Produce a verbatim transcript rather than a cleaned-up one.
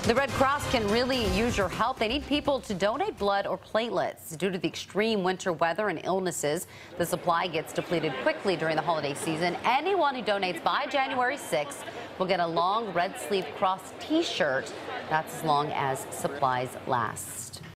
The Red Cross can really use your help. They need people to donate blood or platelets. Due to the extreme winter weather and illnesses, the supply gets depleted quickly during the holiday season. Anyone who donates by January sixth will get a long red sleeve cross t-shirt. That's as long as supplies last.